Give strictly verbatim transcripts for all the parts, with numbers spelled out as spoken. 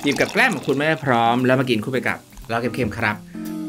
จิบกับแกล้มของคุณแม่พร้อมแล้วมากินคู่ไปกับเราเค็มๆครับ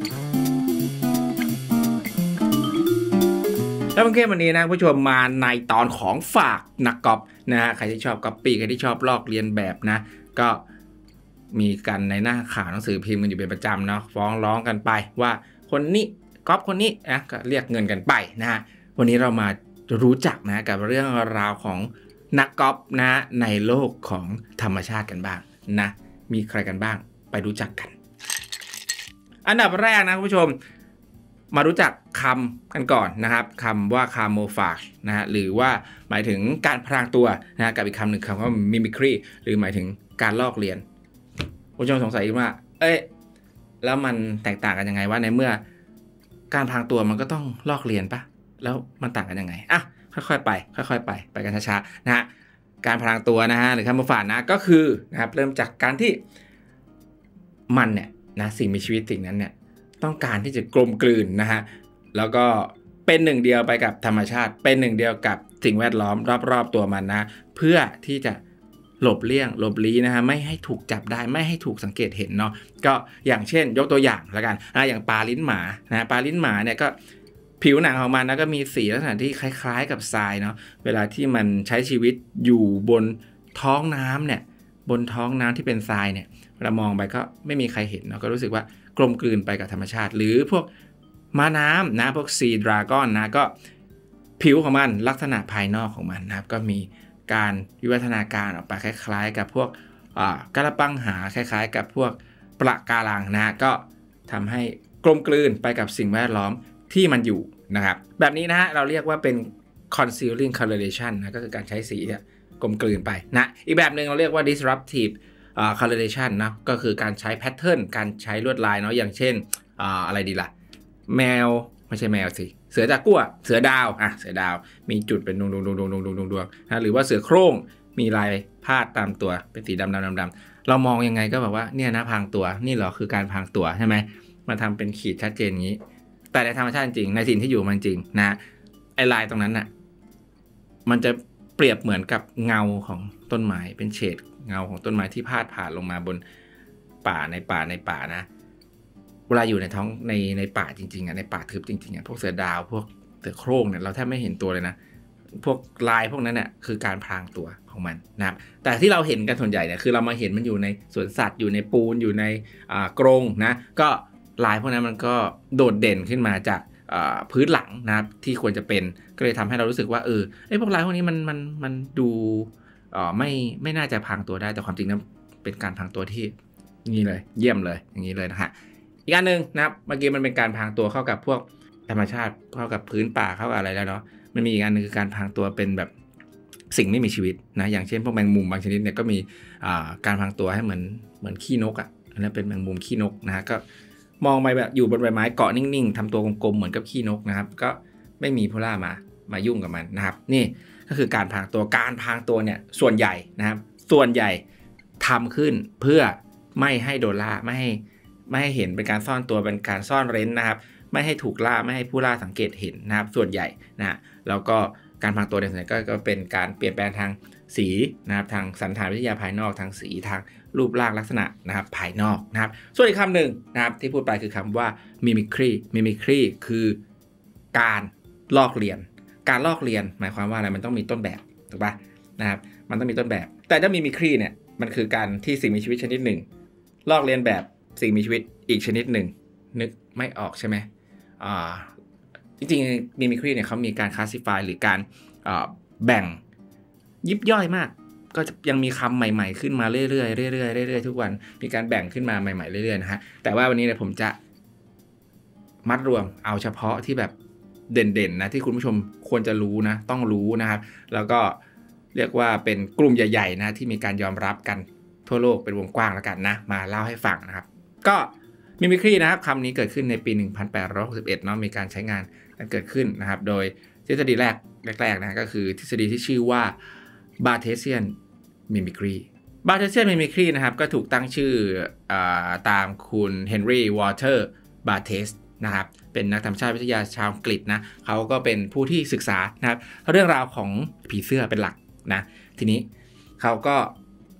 แล้วเค็มวันนี้นะผู้ชมมาในตอนของฝากนักกอล์ฟนะฮะใครที่ชอบก๊อปปี้ใครที่ชอบลอกเลียนแบบนะก็มีกันในหน้าข่าวหนังสือพิมพ์กันอยู่เป็นประจำเนาะฟ้องร้องกันไปว่าคนนี้ก๊อปคนนี้นะก็เรียกเงินกันไปนะฮะวันนี้เรามารู้จักนะกับเรื่องราวของนักกอล์ฟนะในโลกของธรรมชาติกันบ้างนะมีใครกันบ้างไปรู้จักกันอันดับแรกนะคุณผู้ชมมารู้จักคำกันก่อนนะครับคำว่า camouflage นะฮะหรือว่าหมายถึงการพรางตัวนะฮะกับอีกคำหนึ่งคำว่า mimicry หรือหมายถึงการลอกเลียนคุณผู้ชมสงสัยว่าเอ๊ะแล้วมันแตกต่างกันยังไงว่าในเมื่อการพรางตัวมันก็ต้องลอกเลียนปะแล้วมันต่างกันยังไงอ่ะค่อยๆไปค่อยๆไปไปกันช้าๆนะฮะการพรางตัวนะฮะหรือ camouflage นะก็คือนะครับเริ่มจากการที่มันเนี่ยนะสิ่งมีชีวิตสิ่งนั้นเนี่ยต้องการที่จะกลมกลืนนะฮะแล้วก็เป็นหนึ่งเดียวไปกับธรรมชาติเป็นหนึ่งเดียวกับสิ่งแวดล้อมรอบๆตัวมันนะเพื่อที่จะหลบเลี่ยงหลบลี้นะฮะไม่ให้ถูกจับได้ไม่ให้ถูกสังเกตเห็นเนาะก็อย่างเช่นยกตัวอย่างแล้วกันนะอย่างปลาลิ้นหมานะปลาลิ้นหมาเนี่ยก็ผิวหนังของมันนะก็มีสีลักษณะที่คล้ายๆกับทรายเนาะเวลาที่มันใช้ชีวิตอยู่บนท้องน้ำเนี่ยบนท้องน้ำที่เป็นทรายเนี่ยเรามองไปก็ไม่มีใครเห็นเนาะก็รู้สึกว่ากลมกลืนไปกับธรรมชาติหรือพวกม้าน้ำนะพวกซีดราก้อนนะก็ผิวของมันลักษณะภายนอกของมันนะครับก็มีการวิวัฒนาการออกไปคล้ายๆกับพวกกระปังหาคล้ายๆกับพวกปะการังนะก็ทำให้กลมกลืนไปกับสิ่งแวดล้อมที่มันอยู่นะครับแบบนี้นะฮะเราเรียกว่าเป็น concealing coloration นะก็คือการใช้สีเนี่ยกลมกลืนไปนะอีกแบบหนึ่งเราเรียกว่า disruptive Uh, coloration นะก็คือการใช้แพทเทิร์นการใช้ลวดลายเนาะอย่างเช่น uh, อะไรดีล่ะแมวไม่ใช่แมวสิเสือจากัวเสือดาวอ่ะเสือดาวมีจุดเป็นดวงดวงดวงดวงดวงดวงดวงดวงนะหรือว่าเสือโคร่งมีลายพาดตามตัวเป็นสีดำดำดำดำเรามองยังไงก็แบบว่าเนี่ยนะพรางตัวนี่เหรอคือการพรางตัวใช่ไหมมาทำเป็นขีดชัดเจนอย่างนี้แต่ในธรรมชาติจริงในสิ่งที่อยู่มันจริงนะไอลายตรงนั้นน่ะมันจะเปรียบเหมือนกับเงาของต้นไม้เป็นเฉดเงาของต้นไม้ที่พาดผ่านลงมาบนป่าในป่าในป่านะเวลาอยู่ในท้องในในป่าจริงๆอ่ะในป่าทึบจริงๆอ่ะพวกเสือดาวพวกเสือโคร่งเนี่ยเราแทบไม่เห็นตัวเลยนะพวกลายพวกนั้นเนี่ยคือการพรางตัวของมันนะครับแต่ที่เราเห็นกันส่วนใหญ่เนี่ยคือเรามาเห็นมันอยู่ในสวนสัตว์อยู่ในปูนอยู่ในอ่ากรงนะก็ลายพวกนั้นมันก็โดดเด่นขึ้นมาจากพื้นหลังนะครับที่ควรจะเป็นก็เลยทำให้เรารู้สึกว่าเออไอ้พวกลายพวกนี้มันมันมันดูอ๋อไม่ไม่น่าจะพรางตัวได้แต่ความจริงนั้นเป็นการพรางตัวที่นี่เลยเยี่ยมเลยอย่างนี้เลยนะฮะอีกอันนึงนะครับเมื่อกี้มันเป็นการพรางตัวเข้ากับพวกธรรมชาติเข้ากับพื้นป่าเข้ากับอะไรแล้วเนาะมันมีอีกอันนึงคือการพรางตัวเป็นแบบสิ่งไม่มีชีวิตนะอย่างเช่นพวกแมงมุมบางชนิดเนี่ยก็มีการพรางตัวให้เหมือนเหมือนขี้นกอ่ะอันนั้นเป็นแมงมุมขี้นกนะฮะก็มองไปแบบอยู่บนใบไม้เกาะนิ่งๆทำตัวกลมๆเหมือนกับขี้นกนะครับก็ไม่มีผู้ล่ามามายุ่งกับมันนะครับนี่ก็คือการพรางตัวการพรางตัวเนี่ยส่วนใหญ่นะครับส่วนใหญ่ทำขึ้นเพื่อไม่ให้โดนล่าไม่ให้ไม่ให้เห็นเป็นการซ่อนตัวเป็นการซ่อนเร้นนะครับไม่ให้ถูกล่าไม่ให้ผู้ล่าสังเกตเห็นนะครับส่วนใหญ่นะแล้วก็การพรางตัวในส่วนใหญ่ก็เป็นการเปลี่ยนแปลงทางสีนะครับทางสันฐานวิทยาภายนอกทางสีทางรูปร่างลักษณะนะครับภายนอกนะครับส่วนอีกคำหนึ่งนะครับที่พูดไปคือคำว่า mimicry mimicry คือการลอกเลียนการลอกเลียนหมายความว่าอะไรมันต้องมีต้นแบบถูกป่ะนะครับมันต้องมีต้นแบบแต่ถ้ามีมิครีเนี่ยมันคือการที่สิ่งมีชีวิตชนิดหนึ่งลอกเลียนแบบสิ่งมีชีวิตอีกชนิดหนึ่งนึกไม่ออกใช่ไหมอ่าจริงๆมิมิครีเนี่ยเขามีการคลาสสิฟายหรือการแบ่งยิบย่อยมากก็ยังมีคำใหม่ๆขึ้นมาเรื่อยๆเรื่อยๆเรื่อยๆทุกวันมีการแบ่งขึ้นมาใหม่ๆเรื่อยๆนะฮะแต่ว่าวันนี้เนี่ยผมจะมัดรวมเอาเฉพาะที่แบบเด่นๆนะที่คุณผู้ชมควรจะรู้นะต้องรู้นะครับแล้วก็เรียกว่าเป็นกลุ่มใหญ่ๆนะที่มีการยอมรับกันทั่วโลกเป็นวงกว้างแล้วกันนะมาเล่าให้ฟังนะครับก็มิมิครีนะครับคำนี้เกิดขึ้นในปีหนึ่งพันแปดร้อยหกสิบเอ็ดเนาะมีการใช้งานกันเกิดขึ้นนะครับโดยทฤษฎีแรกแรกๆนะก็คือทฤษฎีที่ชื่อว่า Barthesian Mimicry Barthesian Mimicry นะครับก็ถูกตั้งชื่ออตามคุณเฮนรี่วอเตอร์บาร์เทสนะครับเป็นนักธรรมชาติวิทยาชาวอังกฤษนะเขาก็เป็นผู้ที่ศึกษานะครับเรื่องราวของผีเสื้อเป็นหลักนะทีนี้เขาก็ท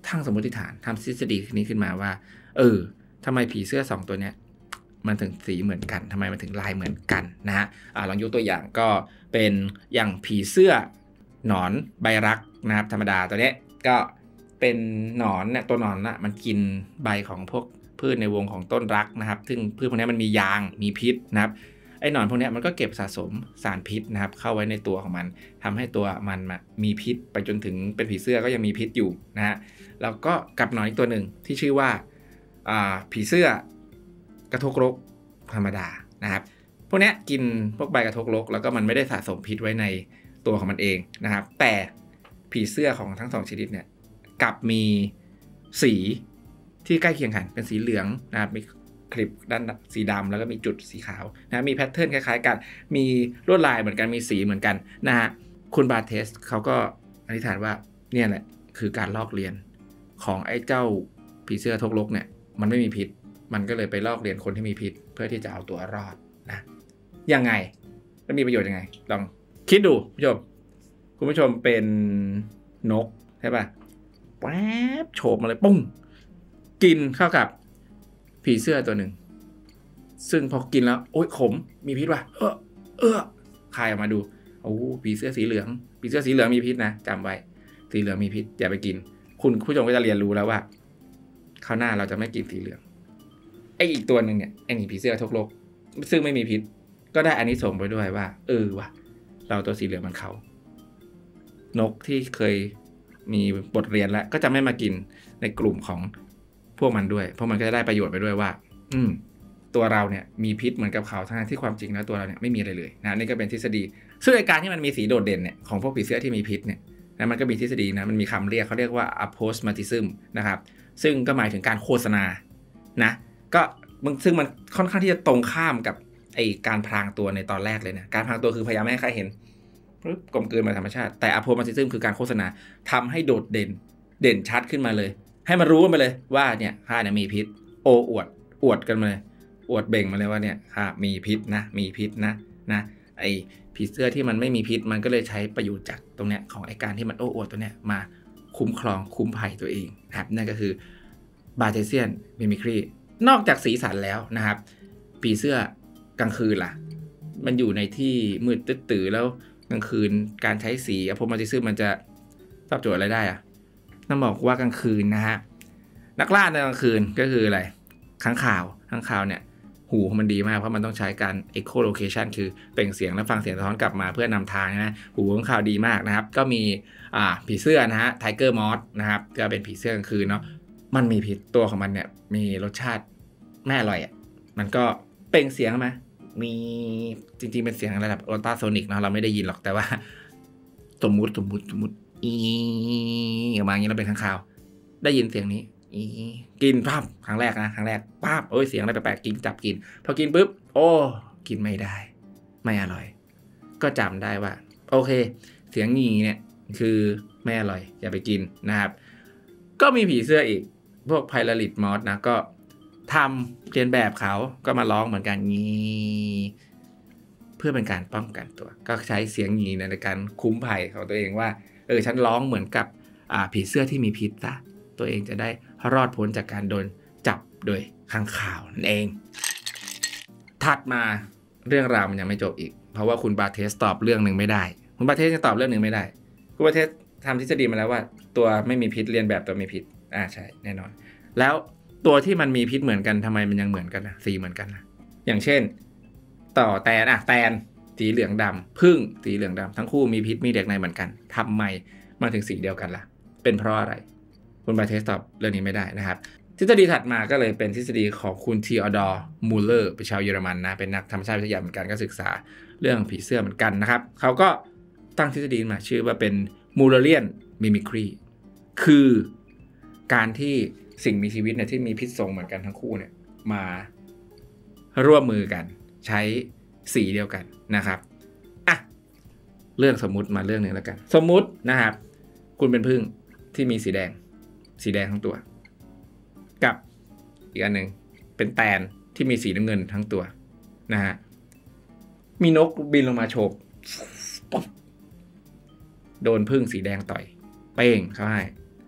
ทั้งสมมติฐานทำทฤษฎีนี้ขึ้นมาว่าเออทำไมผีเสื้อสองตัวเนี้ยมันถึงสีเหมือนกันทำไมมันถึงลายเหมือนกันนะฮะอ่าลองยกตัวอย่างก็เป็นอย่างผีเสื้อหนอนใบรักนะครับธรรมดาตัวนี้ก็เป็นหนอนเนี่ยตัวหนอนน่ะมันกินใบของพวกพืชในวงของต้นรักนะครับซึ่งพืชพวกนี้มันมียางมีพิษนะครับไอ้หนอนพวกนี้มันก็เก็บสะสมสารพิษนะครับเข้าไว้ในตัวของมันทำให้ตัวมันมีพิษไปจนถึงเป็นผีเสื้อก็ยังมีพิษอยู่นะฮะแล้วก็กับหนอนอีกตัวหนึ่งที่ชื่อว่าผีเสื้อกระทกรกธรรมดานะครับพวกนี้กินพวกใบกระทกรกแล้วก็มันไม่ได้สะสมพิษไว้ในตัวของมันเองนะครับแต่ผีเสื้อของทั้งสองชนิดเนี่ยกลับมีสีที่ใกล้เคียงกันเป็นสีเหลืองนะครับมีคลิปด้านสีดำแล้วก็มีจุดสีขาวนะมีแพทเทิร์นคล้ายๆกันมีลวดลายเหมือนกันมีสีเหมือนกันนะฮะคุณบาเทสเขาก็อธิษฐานว่าเนี่ยแหละคือการลอกเลียนของไอ้เจ้าผีเสื้อทกลกเนี่ยมันไม่มีพิษมันก็เลยไปลอกเลียนคนที่มีพิษเพื่อที่จะเอาตัวรอดนะยังไงแล้วมีประโยชน์ยังไงลองคิดดูผู้ชมคุณผู้ชมเป็นนกใช่ป่ะแป๊บโฉบมาเลยปุ้งกินเข้ากับผีเสื้อตัวหนึ่งซึ่งพอกินแล้วโอ๊ยขมมีพิษว่ะเออเออคายออกมาดูโอ้ผีเสื้อสีเหลืองผีเสื้อสีเหลืองมีพิษนะจำไว้สีเหลืองมีพิษอย่าไปกินคุณผู้ชมก็จะเรียนรู้แล้วว่าคราวหน้าเราจะไม่กินสีเหลืองไอ้อีกตัวหนึ่งเนี่ยไอ้นี่ผีเสื้อทกลกซึ่งไม่มีพิษก็ได้อานิสงส์ไปด้วยว่าเออว่ะเราตัวสีเหลืองมันเขานกที่เคยมีบทเรียนแล้วก็จะไม่มากินในกลุ่มของพวกมันด้วยเพราะมันก็จะได้ประโยชน์ไปด้วยว่าอืมตัวเราเนี่ยมีพิษเหมือนกับเขาทั้งที่ความจริงแล้วตัวเราเนี่ยไม่มีอะไรเลยนะนี่ก็เป็นทฤษฎีซึ่งในการที่มันมีสีโดดเด่นเนี่ยของพวกผีเสื้อที่มีพิษเนี่ยนะมันก็มีทฤษฎีนะมันมีคำเรียกเขาเรียกว่า aposematism นะครับซึ่งก็หมายถึงการโฆษณานะก็ซึ่งมันค่อนข้างที่จะตรงข้ามกับไอการพรางตัวในตอนแรกเลยนะการพรางตัวคือพยายามไม่ให้ใครเห็นกลมกลืนมาธรรมชาติแต่ aposematism คือการโฆษณาทำให้โดดเด่นเด่นชัดขึ้นมาเลยให้มันรู้กันไปเลยว่าเนี่ยข้าเนี่ยมีพิษโอ้อวดอวดกันมาเลยอวดเบ่งมาเลยว่าเนี่ยข้ามีพิษนะมีพิษนะนะไอผีเสื้อที่มันไม่มีพิษมันก็เลยใช้ประโยชน์จากตรงเนี้ยของไอการที่มันโอ้อวดตัวเนี้ยมาคุ้มครองคุ้มภัยตัวเองนะครับนั่นก็คือบาเทเซียนมิมิครีนอกจากสีสันแล้วนะครับผีเสื้อกลางคืนล่ะมันอยู่ในที่มืดตื้อๆแล้วกลางคืนการใช้สีอะโพมาติซึมมันจะตอบโจทย์อะไรได้อะต้องบอกว่ากลางคืนนะฮะนักล่าในกลางคืนก็คืออะไรค้างคาวค้างคาวเนี่ยหูมันดีมากเพราะมันต้องใช้การ echolocation คือเปล่งเสียงแล้วฟังเสียงสะท้อนกลับมาเพื่อนำทางนะหูค้างคาวดีมากนะครับก็มีอ่าผีเสื้อนะฮะไทเกอร์มอสนะครับก็เป็นผีเสื้อกลางคืนเนาะมันมีพิษตัวของมันเนี่ยมีรสชาติไม่อร่อยอ่ะมันก็เปล่งเสียงมามีจริงๆเป็นเสียงระดับอัลตราโซนิกเนาะเราไม่ได้ยินหรอกแต่ว่าสมมุติสมมุติสมมุติอีออกมาอย่างนี้เราเป็นข้างคาวได้ยินเสียงนี้อีกินปั๊บครั้งแรกนะครั้งแรกปั๊บโอ้ยเสียงอะไรแปลกๆกินจับกินพอกินปุ๊บโอ้กินไม่ได้ไม่อร่อยก็จำได้ว่าโอเคเสียงงี้เนี่ยคือไม่อร่อยอย่าไปกินนะครับก็มีผีเสื้ออีกพวกไพลาริดมอสนะก็ทำเรียนแบบเขาก็มาร้องเหมือนกันงี้เพื่อเป็นการป้องกันตัวก็ใช้เสียงงี้ในการคุ้มภัยของตัวเองว่าเออฉันร้องเหมือนกับอ่าผีเสื้อที่มีพิษซะตัวเองจะได้รอดพ้นจากการโดนจับโดยข้างข่าวนั่นเองถัดมาเรื่องราวมันยังไม่จบอีกเพราะว่าคุณบาเทสตอบเรื่องหนึ่งไม่ได้คุณบาเทสจะตอบเรื่องหนึ่งไม่ได้คุณบาเทสทำทฤษฎีมาแล้วว่าตัวไม่มีพิษเรียนแบบตัวมีพิษอ่าใช่แน่นอนแล้วตัวที่มันมีพิษเหมือนกันทำไมมันยังเหมือนกันนะสีเหมือนกันนะอย่างเช่นต่อแตนอ่ะแตนสีเหลืองดำผึ้งสีเหลืองดำทั้งคู่มีพิษมีเด็กในเหมือนกันทำไมมาถึงสีเดียวกันล่ะเป็นเพราะอะไรคุณบาเทสตอบเรื่องนี้ไม่ได้นะครับทฤษฎีถัดมาก็เลยเป็นทฤษฎีของคุณทีออดอร์มูลเลอร์เป็นชาวเยอรมันนะเป็นนักธรรมชาติวิทยาเหมือนกันก็ศึกษาเรื่องผีเสื้อเหมือนกันนะครับเขาก็ตั้งทฤษฎีมาชื่อว่าเป็นมูลเลเรียนมิมิครีคือการที่สิ่งมีชีวิตเนี่ยที่มีพิษทรงเหมือนกันทั้งคู่เนี่ยมาร่วมมือกันใช้สีเดียวกันนะครับอ่ะเรื่องสมมุติมาเรื่องหนึ่งแล้วกันสมมุตินะครับคุณเป็นผึ้งที่มีสีแดงสีแดงทั้งตัวกับอีกอันหนึ่งเป็นแตนที่มีสีน้ำเงินทั้งตัวนะฮะมีนกบินลงมาโฉบโดนผึ้งสีแดงต่อยเป้งเขาให้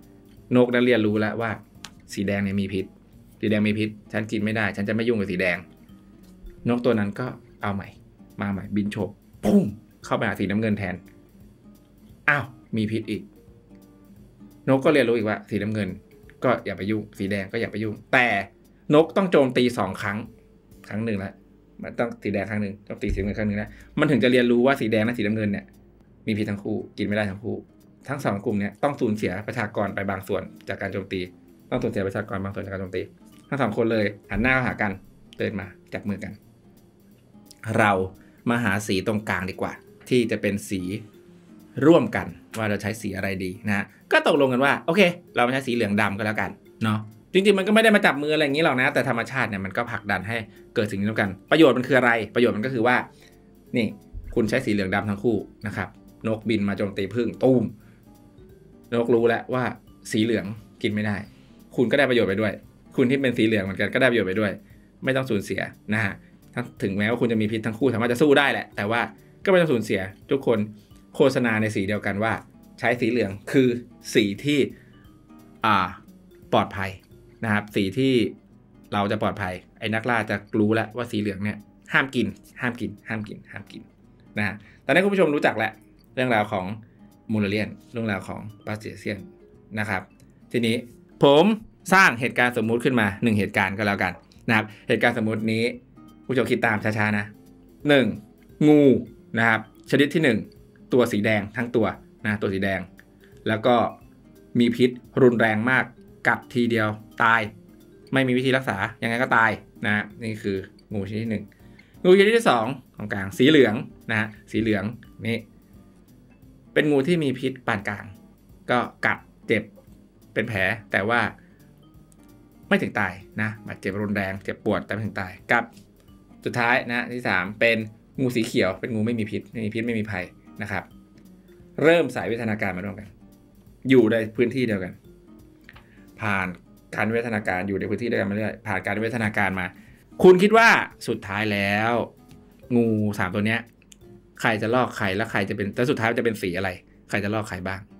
นกนั้นเรียนรู้แล้วว่าสีแดงเนี่ยมีพิษสีแดงมีพิษฉันกินไม่ได้ฉันจะไม่ยุ่งกับสีแดงนกตัวนั้นก็เอาใหม่มาใหม่บินโฉบปุ้งเข้าไปหาสีน้ำเงินแทนอ้าวมีพิษอีกนกก็เรียนรู้อีกว่าสีน้ำเงินก็อย่าไปยุ่งสีแดงก็อย่าไปยุ่งแต่นกต้องโจมตีสองครั้งครั้งหนึ่งแล้วมันต้องสีแดงครั้งหนึ่งต้องตีสีน้ำเงินครั้งหนึ่งนะมันถึงจะเรียนรู้ว่าสีแดงและสีน้ำเงินเนี่ยมีพิษทั้งคู่กินไม่ได้ทั้งคู่ทั้งสองกลุ่มเนี่ยต้องสูญเสียประชากรไปบางส่วนจากการโจมตีต้องสูญเสียประชากรบางส่วนจากการโจมตีทั้งสองคนเลยหันหน้าหากันเดินมาจับมือกันเรามาหาสีตรงกลางดีกว่าที่จะเป็นสีร่วมกันว่าเราใช้สีอะไรดีนะก็ตกลงกันว่าโอเคเราใช้สีเหลืองดำก็แล้วกันเนาะจริงๆมันก็ไม่ได้มาจับมืออะไรอย่างนี้หรอกนะแต่ธรรมชาติเนี่ยมันก็ผลักดันให้เกิดสิ่งนี้ร่วมกันประโยชน์มันคืออะไรประโยชน์มันก็คือว่านี่คุณใช้สีเหลืองดำทั้งคู่นะครับนกบินมาโจมตีผึ้งตูมนกรู้แล้วว่าสีเหลืองกินไม่ได้คุณก็ได้ประโยชน์ไปด้วยคุณที่เป็นสีเหลืองเหมือนกันก็ได้ประโยชน์ไปด้วยไม่ต้องสูญเสียนะฮะถึงแม้ว่าคุณจะมีพิษทั้งคู่สามารถจะสู้ได้แหละแต่ว่าก็ไม่ต้องสูญเสียทุกคนโฆษณาในสีเดียวกันว่าใช้สีเหลืองคือสีที่อ่าปลอดภัยนะครับสีที่เราจะปลอดภัยไอ้นักล่าจะรู้แล้วว่าสีเหลืองเนี่ยห้ามกินห้ามกินห้ามกินห้ามกินนะฮะตอนนี้คุณผู้ชมรู้จักแล้วเรื่องราวของมูลเลียนเรื่องราวของบาสเตเซียนนะครับทีนี้ผมสร้างเหตุการณ์สมมุติขึ้นมาหนึ่งเหตุการณ์ก็แล้วกันนะครับเหตุการณ์สมมุตินี้ผู้ชมคิดตามช้าๆนะหนึ่งงูนะครับชนิดที่หนึ่งตัวสีแดงทั้งตัวนะตัวสีแดงแล้วก็มีพิษรุนแรงมากกัดทีเดียวตายไม่มีวิธีรักษายังไงก็ตายนะนี่คืองูชนิดที่หนึ่งงูชนิดที่สองของกลางสีเหลืองนะฮะสีเหลืองนี่เป็นงูที่มีพิษปานกลางก็กัดเจ็บเป็นแผลแต่ว่าไม่ถึงตายนะบาดเจ็บรุนแรงเจ็บปวดแต่ไม่ถึงตายกับสุดท้ายนะที่สามเป็นงูสีเขียวเป็นงูไม่มีพิษไม่มีพิษไม่มีภัยนะครับเริ่มสายวิวัฒนาการมาร่วมกันอยู่ในพื้นที่เดียวกันผ่านการวิวัฒนาการอยู่ในพื้นที่เดียวกันมาเรื่อยผ่านการวิวัฒนาการมาคุณคิดว่าสุดท้ายแล้วงูสามตัวเนี้ยใครจะลอกใครแล้วใครจะเป็นแต่สุดท้ายจะเป็นสีอะไรใครจะลอกใครบ้าง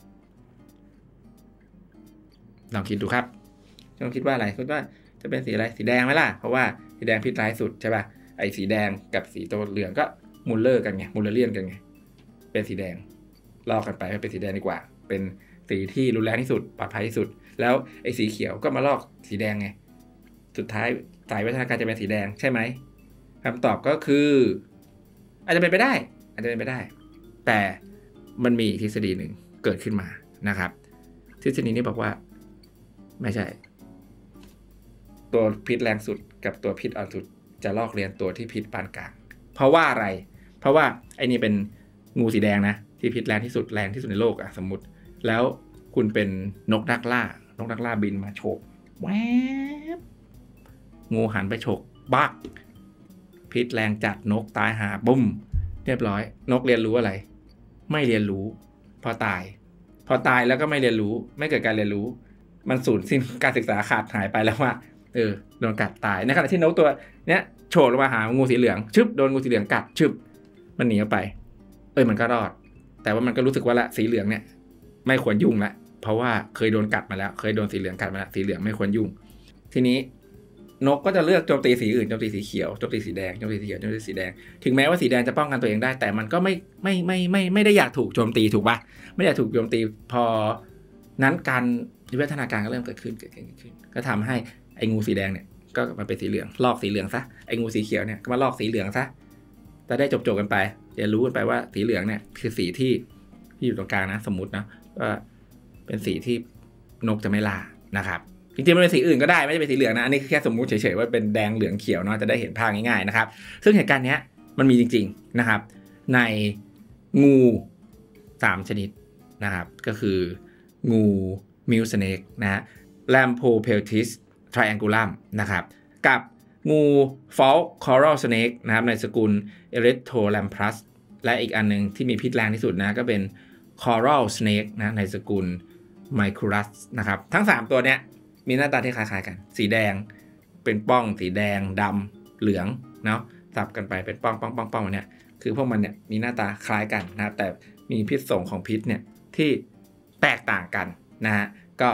ลองคิดดูครับลองคิดว่าอะไรคิดว่าจะเป็นสีอะไรสีแดงไหมล่ะเพราะว่าสีแดงพิษร้ายสุดใช่ป่ะไอ้สีแดงกับสีตัวเหลืองก็มูลเลอร์กันไงมูลเลเรียนกันไงเป็นสีแดงลอกกันไปให้เป็นสีแดงดีกว่าเป็นสีที่รุนแรงที่สุดปลอดภัยที่สุดแล้วไอ้สีเขียวก็มาลอกสีแดงไงสุดท้ายสายวิวัฒนาการจะเป็นสีแดงใช่ไหมคำตอบก็คืออาจจะเป็นไปได้อาจจะเป็นไปได้แต่มันมีทฤษฎีหนึ่งเกิดขึ้นมานะครับทฤษฎีนี้บอกว่าไม่ใช่ตัวพิษแรงสุดกับตัวพิษอ่อนสุดจะลอกเลียนตัวที่พิษปานกลางเพราะว่าอะไรเพราะว่าไอ้นี่เป็นงูสีแดงนะที่พิษแรงที่สุดแรงที่สุดในโลกอ่ะสมมุติแล้วคุณเป็นนกนักล่านกนักล่าบินมาโฉบแวบงูหันไปฉกบักพิษแรงจัดนกตายหาบุ้มเรียบร้อยนกเรียนรู้อะไรไม่เรียนรู้พอตายพอตายแล้วก็ไม่เรียนรู้ไม่เกิดการเรียนรู้มันสูญสิ้นการศึกษาขาดหายไปแล้วว่าเออโดนกัดตายในขณะที่นกตัวเนี้ยโฉบลงมาหางูสีเหลืองชึบโดนงูสีเหลืองกัดชึบมันหนีออกไปเอ้ยมันก็รอดแต่ว่ามันก็รู้สึกว่าละสีเหลืองเนี่ยไม่ควรยุ่งละเพราะว่าเคยโดนกัดมาแล้วเคยโดนสีเหลืองกัดมาแล้วสีเหลืองไม่ควรยุ่งทีนี้นกก็จะเลือกโจมตีสีอื่นโจมตีสีเขียวโจมตีสีแดงโจมตีสีเขียวโจมตีสีแดงถึงแม้ว่าสีแดงจะป้องกันตัวเองได้แต่มันก็ไม่ไม่ไม่ไม่ไม่ได้อยากถูกโจมตีถูกป่ะไม่อยากถูกโจมตีพอนั้นการวิวัฒนาการก็เริ่มเกิดขึ้นเกิดขึ้นเกิดขึ้นก็ทำให้ไอ้งูสีแดงเนี่ยก็มาเป็นสีเหลืองลอกสีเหลืองซะไอ้งูสีเขียวเนี่ยก็มาลอกสีเหลืองซะจะได้จบๆกันไปจะรู้กันไปว่าสีเหลืองเนี่ยคือสีที่ที่อยู่ตรงกลางนะสมมุตินะว่าเป็นสีที่นกจะไม่ล่านะครับจริงๆมันเป็นสีอื่นก็ได้ไม่ใช่เป็นสีเหลืองนะอันนี้แค่สมมุติเฉยๆว่าเป็นแดงเหลืองเขียวเนาะจะได้เห็นภาพง่ายๆนะครับซึ่งเหตุการณ์นี้มันมีจริงๆนะครับในงูสามชนิดนะครับก็คืองูมิลสเนกนะฮะ Lampopeltis triangulum นะครับกับงู False coral snake นะครับในสกุล Erythrolamprus และอีกอันนึงที่มีพิษแรงที่สุดนะก็เป็น coral snake นะในสกุล Micrurus นะครับทั้งสามตัวเนี้ยมีหน้าตาที่คล้ายๆกันสีแดงเป็นป้องสีแดงดำเหลืองเนาะสับกันไปเป็นป้องป้องป้องป้องเนี่ยคือพวกมันเนี่ยมีหน้าตาคล้ายกันนะแต่มีพิษส่งของพิษเนี่ยที่แตกต่างกันนะฮะก็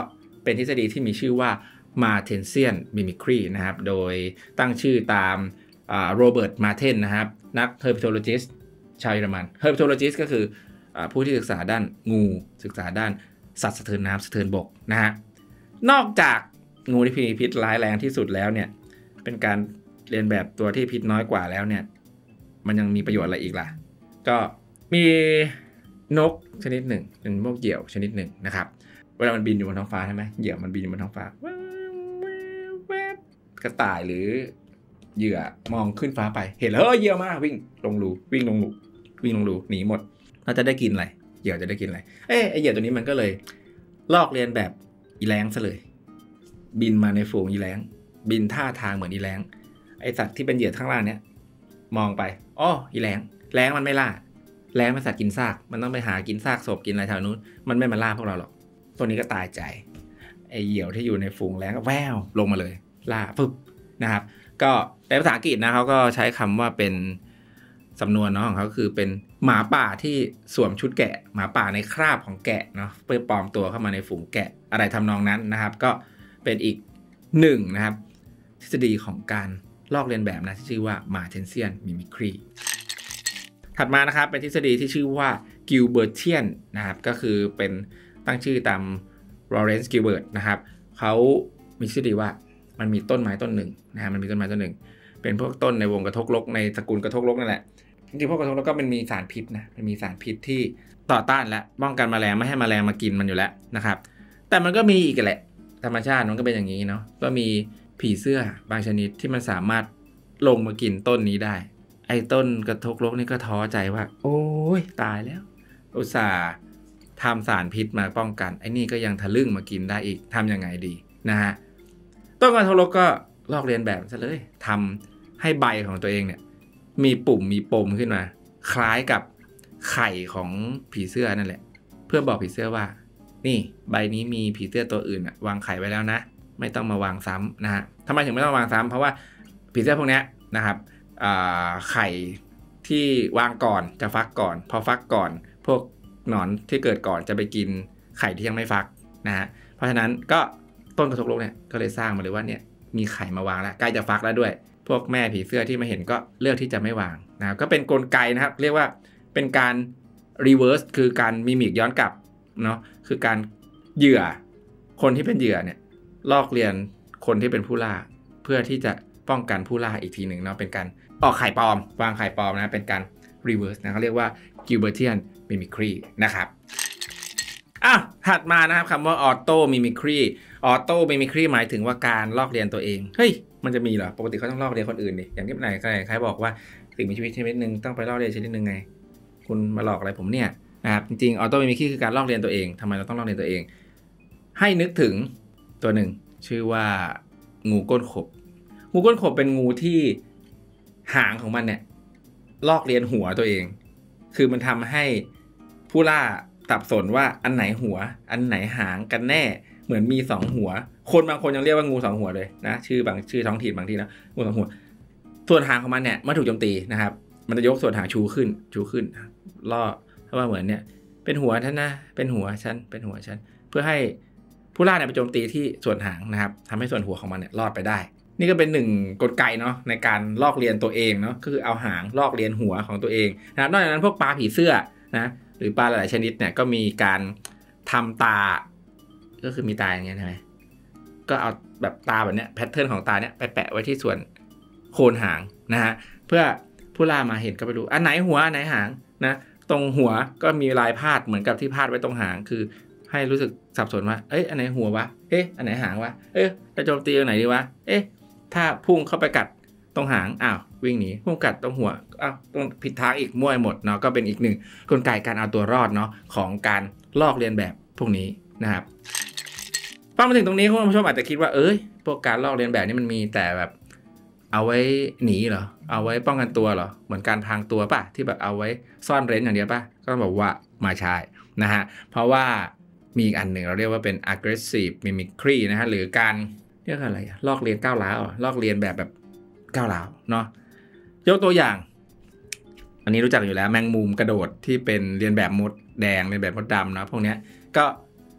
เป็นทฤษฎีที่มีชื่อว่า Martensian Mimicry นะครับโดยตั้งชื่อตามโรเบิร์ต มาร์เทนนะครับนัก herpetologist ชาวเยอรมัน herpetologist ก็คือผู้ที่ศึกษาด้านงูศึกษาด้านสัตว์สะเทินน้ำสะเทินบกนะฮะนอกจากงูที่มีพิษร้ายแรงที่สุดแล้วเนี่ยเป็นการเรียนแบบตัวที่พิษน้อยกว่าแล้วเนี่ยมันยังมีประโยชน์อะไรอีกล่ะก็มีนกชนิดหนึ่งเป็นพวกเหยี่ยวชนิดหนึ่งนะครับเวลามันบินอยู่บนท้องฟ้าใช่ไหมเหยี่ยวมันบินอยู่บนท้องฟ้ากระต่ายหรือเหยื่อมองขึ้นฟ้าไปเห็นแล้วเฮ้ยเหยี่ยวมากวิ่งลงรูวิ่งลงรูวิ่งลงรูหนีหมดเราจะได้กินอะไรเหยี่ยวจะได้กินอะไรเอ้ไอเหยี่ยวตัวนี้มันก็เลยลอกเลียนแบบอีแร้งซะเลยบินมาในฝูงอีแร้งบินท่าทางเหมือนอีแร้งไอสัตว์ที่เป็นเหยื่อข้างล่างเนี้ยมองไปอ้ออีแร้งแร้งมันไม่ล่าแร้งมันสัตว์กินซากมันต้องไปหากินซากศพกินอะไรแถวนู้นมันไม่มาล่าพวกเราหรอกตัวนี้ก็ตายใจไอเหยี่ยวที่อยู่ในฝูงแร้งก็แววลงมาเลยล่าปึ๊บนะครับก็ในภาษาอังกฤษนะเขาก็ใช้คำว่าเป็นสำนวนเนาะของเขาคือเป็นหมาป่าที่สวมชุดแกะหมาป่าในคราบของแกะเนาะเพื่อปลอมตัวเข้ามาในฝูงแกะอะไรทำนองนั้นนะครับก็เป็นอีกหนึ่งนะครับทฤษฎีของการลอกเลียนแบบนะที่ชื่อว่า Martensian Mimicry ถัดมานะครับเป็นทฤษฎีที่ชื่อว่า Gilbertian นะครับก็คือเป็นตั้งชื่อตาม Lawrence Gilbert นะครับเขามีทฤษฎีว่ามันมีต้นไม้ต้นหนึ่งนะฮะมันมีต้นไม้ต้นหนึ่งเป็นพวกต้นในวงกระทกลกในตระกูลกระทกลกนั่นแหละจริงๆพวกกระทกลกก็มันมีสารพิษนะมันมีสารพิษที่ต่อต้านและป้องกันแมลงไม่ให้แมลงมากินมันอยู่แล้วนะครับแต่มันก็มีอีกแหละธรรมชาติมันก็เป็นอย่างนี้เนาะก็มีผีเสื้อบางชนิดที่มันสามารถลงมากินต้นนี้ได้ไอ้ต้นกระทกลกนี่ก็ท้อใจว่าโอ้ยตายแล้วอุตส่าห์ทำสารพิษมาป้องกันไอ้นี่ก็ยังทะลึ่งมากินได้อีกทำยังไงดีนะฮะต้นกระทกลกก็ลอกเลียนแบบซะเลยทำให้ใบของตัวเองเนี่ยมีปุ่มมีปมขึ้นมาคล้ายกับไข่ของผีเสื้อนั่นแหละเพื่อบอกผีเสื้อว่านี่ใบนี้มีผีเสื้อตัวอื่นวางไข่ไว้แล้วนะไม่ต้องมาวางซ้ำนะฮะทำไมถึงไม่ต้องวางซ้ำเพราะว่าผีเสื้อพวกนี้นะครับไข่ที่วางก่อนจะฟักก่อนพอฟักก่อนพวกหนอนที่เกิดก่อนจะไปกินไข่ที่ยังไม่ฟักนะฮะเพราะฉะนั้นก็ต้นกระทกลกเนี่ยก็เลยสร้างมาเลยว่าเนี่ยมีไข่มาวางแล้วใกล้จะฟักแล้วด้วยพวกแม่ผีเสื้อที่มาเห็นก็เลือกที่จะไม่วางนะก็เป็นกลไกนะครับเรียกว่าเป็นการ reverse คือการมิมิกย้อนกลับเนาะคือการเหยื่อคนที่เป็นเหยื่อเนี่ยลอกเลียนคนที่เป็นผู้ล่าเพื่อที่จะป้องกันผู้ล่าอีกทีหนึ่งเนาะเป็นการออกไข่ปลอมวางไข่ปลอมนะเป็นการ reverse นะเขาเรียกว่า Gilbertian Mimicry นะครับอ้าวถัดมานะครับคำว่า Auto Mimicry Auto Mimicry หมายถึงว่าการลอกเลียนตัวเองเฮ้ยมันจะมีเหรอปกติเขาต้องลอกเลียนคนอื่นดิอย่างที่ไหนใครใครบอกว่าสิ่งมีชีวิตชนิดนึงต้องไปลอกเลียนชนิดนึงไงคุณมาหลอกอะไรผมเนี่ยนะครับจริงๆ Auto Mimicry คือการลอกเลียนตัวเองทำไมเราต้องลอกเลียนตัวเองให้นึกถึงตัวหนึ่งชื่อว่างูก้นขบงูก้นขบเป็นงูที่หางของมันเนี่ยลอกเลียนหัวตัวเองคือมันทำให้ผู้ล่าสับสนว่าอันไหนหัวอันไหนหางกันแน่เหมือนมีสองหัวคนบางคนยังเรียกว่างูสองหัวเลยนะชื่อบางชื่อท้องถิ่นบางที่นะงูสองหัวส่วนหางของมันเนี่ยเมื่อถูกโจมตีนะครับมันจะยกส่วนหางชูขึ้นชูขึ้นล่อเพราะว่าเหมือนเนี่ยเป็นหัวท่านนะเป็นหัวฉันเป็นหัวฉันเพื่อให้ผู้ล่าเนี่ยไปโจมตีที่ส่วนหางนะครับทำให้ส่วนหัวของมันเนี่ยรอดไปได้นี่ก็เป็นหนึ่งกลไกเนาะในการลอกเลียนตัวเองเนาะก็คือเอาหางลอกเลียนหัวของตัวเองนะครับนอกจากนั้นพวกปลาผีเสื้อนะหรือปลาหลายชนิดเนี่ยก็มีการทำตาก็คือมีตาอย่างเงี้ยใช่ไหมก็เอาแบบตาแบบเนี้ยแพทเทิร์นของตาเนี้ยไปแปะไว้ที่ส่วนโคนหางนะฮะเพื่อผู้ล่ามาเห็นก็ไปรู้อันไหนหัวอันไหนหางนะตรงหัวก็มีลายพาดเหมือนกับที่พาดไว้ตรงหางคือให้รู้สึกสับสนว่าเอ๊ะอันไหนหัววะเอ๊ะอันไหนหางวะเอ๊ะจะโจมตีอันไหนดีวะเอ๊ะถ้าพุ่งเข้าไปกัดตรงหางอ้าววิ่งหนีพุ่งกัดตรงหัวอ้าวตรงผิดทางอีกมั่วหมดเนาะก็เป็นอีกหนึ่งกลไกการเอาตัวรอดเนาะของการลอกเลียนแบบพวกนี้นะครับฟังมาถึงตรงนี้คุณผู้ชมอาจจะคิดว่าเอ้ยพวกการลอกเลียนแบบนี้มันมีแต่แบบเอาไว้หนีเหรอเอาไว้ป้องกันตัวเหรอเหมือนการพรางตัวป่ะที่แบบเอาไว้ซ่อนเร้นอย่างเดียวป่ะก็ต้องบอกว่ามาใช่นะฮะเพราะว่ามีอีกอันหนึ่งเราเรียกว่าเป็น aggressive mimicry นะฮะหรือการเรียกอะไรลอกเลียนก้าวร้าวลอกเลียนแบบแบบก้าวร้าวเนาะยกตัวอย่างอันนี้รู้จักอยู่แล้วแมงมุมกระโดดที่เป็นเลียนแบบมดแดงเลียนแบบมดดำนะพวกนี้ก็เ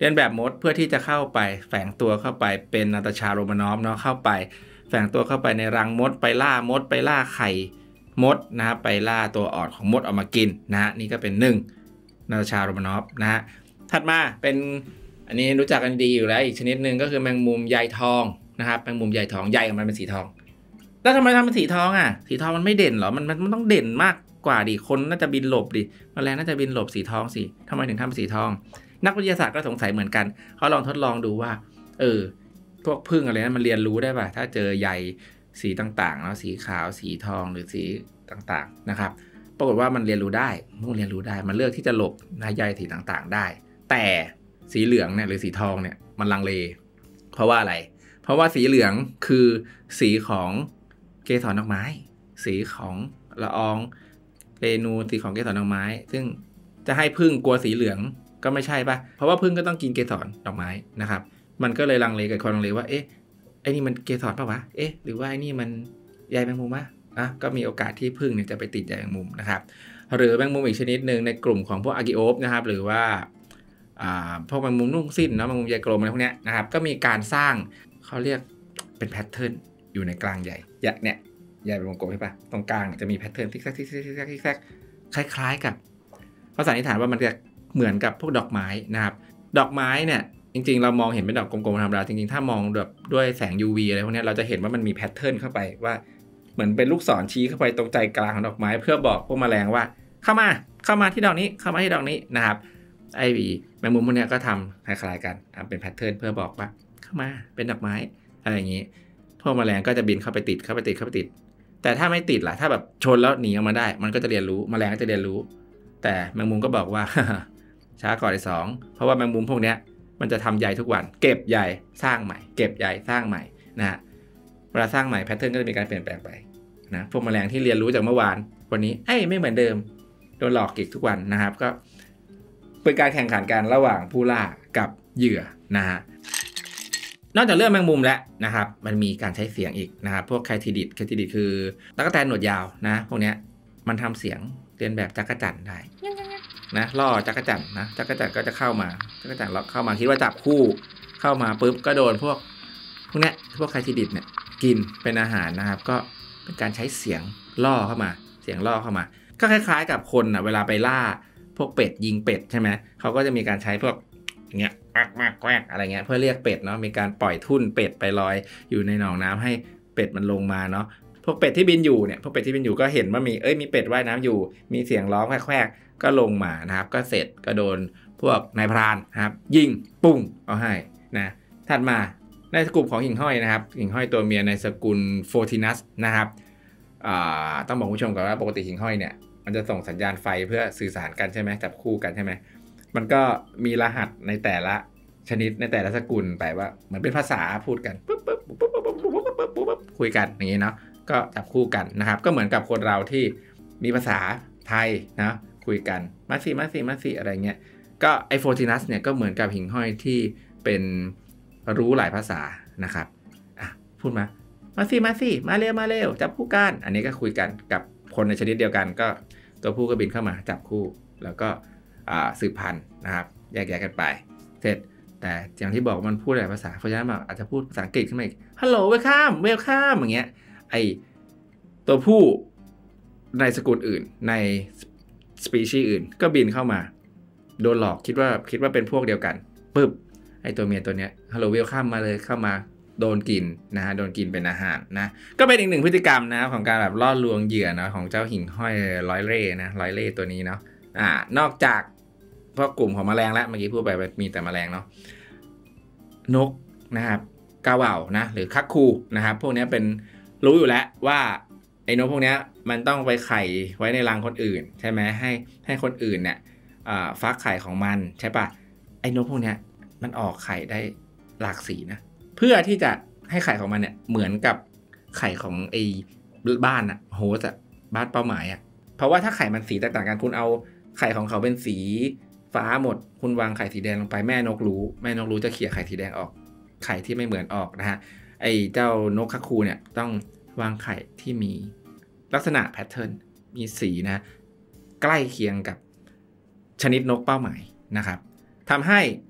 เรียนแบบมดเพื่อที่จะเข้าไปแฝงตัวเข้าไปเป็นนาตาชาโรมานอฟเนาะเข้าไปแฝงตัวเข้าไปในรังมดไปล่ามดไปล่าไข่มดนะครับไปล่าตัวอ่อนของมดออกมากินนะฮะนี่ก็เป็นหนึ่งนาตาชาโรมานอฟนะฮะถัดมาเป็นอันนี้รู้จักกันดีอยู่แล้วอีกชนิดหนึ่งก็คือแมงมุมใยทองนะครับแมงมุมใยทองใยของมันเป็นสีทองแล้วทำไมทำเป็นสีทองอ่ะสีทองมันไม่เด่นหรอมันมันต้องเด่นมากกว่าดิคนน่าจะบินหลบดิแมลงน่าจะบินหลบสีทองสิทำไมถึงทำเป็นสีทองนักวิทยาศาสตร์ก็สงสัยเหมือนกันเขาลองทดลองดูว่าเออพวกผึ้งอะไรนั้นมันเรียนรู้ได้ป่ะถ้าเจอใยสีต่างๆเนาะสีขาวสีทองหรือสีต่างๆนะครับปรากฏว่ามันเรียนรู้ได้มันเรียนรู้ได้มันเลือกที่จะหลบใยสีต่างๆได้แต่สีเหลืองเนี่ยหรือสีทองเนี่ยมันลังเลเพราะว่าอะไรเพราะว่าสีเหลืองคือสีของเกสรดอกไม้สีของละอองเรนูสีของเกสรดอกไม้ซึ่งจะให้ผึ้งกลัวสีเหลืองก็ไม่ใช่ป่ะเพราะว่าผึ้งก็ต้องกินเกสรดอกไม้นะครับมันก็เลยลังเลกับคนลังเลว่าเอ๊ะไอ้นี่มันเกสรป่ะวะเอ๊ะหรือว่าไอ้นี่มันใยแมงมุมวะอ่ะก็มีโอกาสที่ผึ้งเนี่ยจะไปติดใยแมงมุมนะครับหรือแมงมุมอีกชนิดหนึ่งในกลุ่มของพวกอากิโอฟนะครับหรือว่าอ่าพวกแมงมุมนุ่งสิ้นเนาะแมงมุมใยกลมอะไรพวกเนี้ยนะครับก็มีการสร้างเขาเรียกเป็นแพทเทิร์นอยู่ในกลางใยเนี่ยใยเป็นวงกลมใช่ปะตรงกลางจะมีแพทเทิร์นทิกแซกทิกแซกทิกแซกทิกแซกคล้ายๆกับเขาสันนิษฐานว่ามันจะเหมือนกับพวกดอกไม้นะครับดอกไม้เนี่ยจริงๆเรามองเห็นเป็นดอกกลมๆธรรมดาจริงๆถ้ามองแบบด้วยแสง ยู วี อะไรพวกนี้เราจะเห็นว่ามันมีแพทเทิร์นเข้าไปว่าเหมือนเป็นลูกศรชี้เข้าไปตรงใจกลางของดอกไม้เพื่อบอกพวกแมลงว่าเข้ามาเข้ามาที่ดอกนี้เข้ามาที่ดอกนี้นะครับไอ้แมงมุมพวกนี้ก็ทำคล้ายๆกันทำเป็นแพทเทิร์นเพื่อบอกว่าเข้ามาเป็นดอกไม้อะไรอย่างนี้พวกแมลงก็จะบินเข้าไปติดเข้าไปติดเข้าไปติดแต่ถ้าไม่ติดล่ะถ้าแบบชนแล้วหนีออกมาได้มันก็จะเรียนรู้แมลงก็จะเรียนรู้แต่แมงมุมก็บอกว่าช้าก่อนไอ้สองเพราะว่าแมงมุมพวกนี้มันจะทำใยทุกวันเก็บใยสร้างใหม่เก็บใยสร้างใหม่นะฮะเวลาสร้างใหม่แพทเทิร์นก็จะมีการเปลี่ยนแปลงไปนะพวกแมลงที่เรียนรู้จากเมื่อวานวันนี้เอ้ยไม่เหมือนเดิมโดนหลอกอีกทุกวันนะครับก็เป็นการแข่งขันกันระหว่างผู้ล่ากับเหยื่อนะฮะนอกจากเรื่องแมงมุมแล้วนะครับมันมีการใช้เสียงอีกนะครับพวกไคทิดิดไคทิดิดคือตั๊กแตนหนวดยาวนะพวกเนี้ยมันทำเสียงเรียนแบบจักรจั่นได้นะล่อจักรจั่นนะจักรจั่นก็จะเข้ามาจักรจั่นล็อกเข้ามาคิดว่าจับคู่เข้ามาปุ๊บก็โดนพวกพวกเนี้ยพวกไคทิดิดเนี่ยกินเป็นอาหารนะครับก็เป็นการใช้เสียงล่อเข้ามาเสียงล่อเข้ามาก็คล้ายๆกับคนนะเวลาไปล่าพวกเป็ดยิงเป็ดใช่ไหมเขาก็จะมีการใช้พวกเงี้ยแกวกแกวกแกวกอะไรเงี้ยเพื่อเรียกเป็ดเนาะมีการปล่อยทุ่นเป็ดไปลอยอยู่ในหนองน้ำให้เป็ดมันลงมาเนาะพวกเป็ดที่บินอยู่เนี่ยพวกเป็ดที่บินอยู่ก็เห็นว่ามีเอ้ยมีเป็ดว่ายน้ำอยู่มีเสียงร้องแควกๆก็ลงมานะครับก็เสร็จก็โดนพวกนายพรานนะครับยิงปุ้งเอาให้นะถัดมาในกลุ่มของหิ่งห้อยนะครับหิ่งห้อยตัวเมียในสกุลโฟทินัสนะครับต้องบอกผู้ชมก่อนว่าปกติหิ่งห้อยเนี่ยมันจะส่งสัญญาณไฟเพื่อสื่อสารกันใช่ไหมจับคู่กันใช่ไหมมันก็มีรหัสในแต่ละชนิดในแต่ละสกุลไปว่าเหมือนเป็นภาษาพูดกันปุ๊บปุ๊บปุ๊บปุ๊บปุ๊บปุ๊บปุ๊บปุ๊บคุยกันอย่างนี้เนาะก็จับคู่กันนะครับก็เหมือนกับคนเราที่มีภาษาไทยนะคุยกันมาสิมาสิมาสิอะไรเงี้ยก็ไอโฟทินัสเนี่ยก็เหมือนกับหิ่งห้อยที่เป็นรู้หลายภาษานะครับอ่ะพูดมามาสิมาสิมาเร็วมาเร็วจับคู่กันอันนี้ก็คุยกันกับคนในชนิดเดียวกันก็ตัวผู้ก็บินเข้ามาจับคู่แล้วก็สืบพันธุ์นะครับแยกแยกกันไปเสร็จแต่อย่างที่บอกมันพูดหลายภาษาเพราะฉะนั้นอาจจะพูดภาษาอังกฤษขึ้นมาอีกฮัลโหลเวลคัมเวลคัมอย่างเงี้ยไอตัวผู้ในสกุลอื่นในสปีชีส์อื่นก็บินเข้ามาโดนหลอกคิดว่าคิดว่าเป็นพวกเดียวกันปึ๊บไอตัวเมียตัวเนี้ยฮัลโหลเวลคัมมาเลยเข้ามาโดนกินนะฮะโดนกินเป็นอาหารนะก็เป็นอีกหนึ่งพฤติกรรมนะของการแบบล่อลวงเหยื่อนะของเจ้าหิ่งห้อยร้อยเล่นะร้อยเล่ตัวนี้เนาะอ่านอกจากพวกกลุ่มของแมลงแล้วเมื่อกี้พูดไปมีแต่แมลงเนาะนกนะครับกาเหว่านะหรือคักคูนะครับพวกนี้เป็นรู้อยู่แล้วว่าไอ้นกพวกนี้มันต้องไปไข่ไว้ในรังคนอื่นใช่ไหมให้ให้คนอื่นเนี่ยฟักไข่ของมันใช่ปะไอ้นกพวกนี้มันออกไข่ได้หลากสีนะเพื่อที่จะให้ไข่ของมันเนี่ยเหมือนกับไข่ของไอ้บ้านอะโฮสอะบ้านเป้าหมายอะเพราะว่าถ้าไข่มันสีแตกต่างกันคุณเอาไข่ของเขาเป็นสีฟ้าหมดคุณวางไข่สีแดงลงไปแม่นกรู้แม่นกรู้จะเขี่ยไข่สีแดงออกไข่ที่ไม่เหมือนออกนะฮะไอ้เจ้านกคักคูเนี่ยต้องวางไข่ที่มีลักษณะแพทเทิร์นมีสีนะใกล้เคียงกับชนิดนกเป้าหมายนะครับทำให้